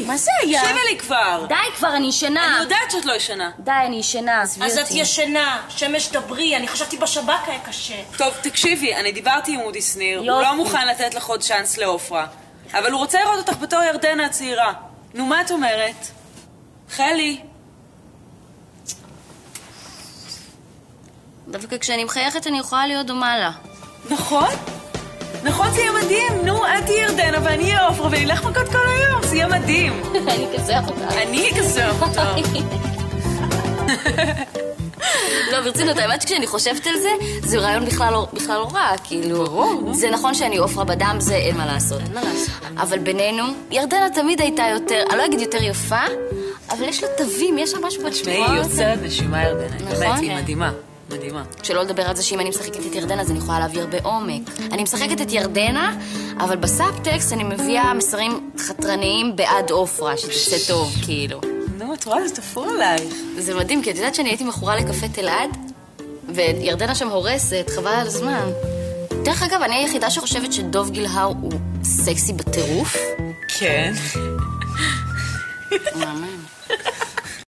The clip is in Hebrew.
מה זה היה? תקשיבי לי כבר. די כבר, אני ישנה. אני יודעת שאת לא ישנה. די, אני ישנה, עזבי אותי. אז את ישנה, שמש דברי, אני חשבתי בשב"כ היה קשה. טוב, תקשיבי, אני דיברתי עם אודי שניר, הוא לא מוכן לתת לך עוד צ'אנס לעופרה. אבל הוא רוצה לראות אותך בתור ירדנה הצעירה. נו, מה את אומרת? חלי. דווקא כשאני מחייכת אני יכולה להיות דומה לה. נכון? נכון, זה יהיה מדהים. נו, את תהיה ירדנה ואני אהיה עופרה ונלך מכות כל היום. זה יהיה מדהים. אני אכסח אותה. אני אכסח אותה. לא, ברצינות, האמת שכשאני חושבת על זה, זה רעיון בכלל לא רע, כאילו. ברור. זה נכון שאני עופרה בדם, זה אין מה לעשות. אין מה לעשות. אבל בינינו, ירדנה תמיד הייתה יותר, אני לא אגיד יותר יפה, אבל יש לה תווים, יש שם משהו בצורה. תשמעי, היא יוצרת נשימה ירדנה. נכון? באמת, היא מדהימה. מדהימה. שלא לדבר על זה שאם אני משחקת את ירדנה, אז אני יכולה להעביר בעומק. אני משחקת את ירדנה, אבל בסאבטקסט אני מביאה מסרים חתרניים בעד עופרה, שתצא טוב, כאילו. נו, את רואה, זה תפור עלייך. זה מדהים, כי את יודעת שאני הייתי מכורה לקפה תלעד, וירדנה שם הורסת, חבל על הזמן. דרך אגב, אני היחידה שחושבת שדוב גילהר הוא סקסי בטירוף. כן. מאמן.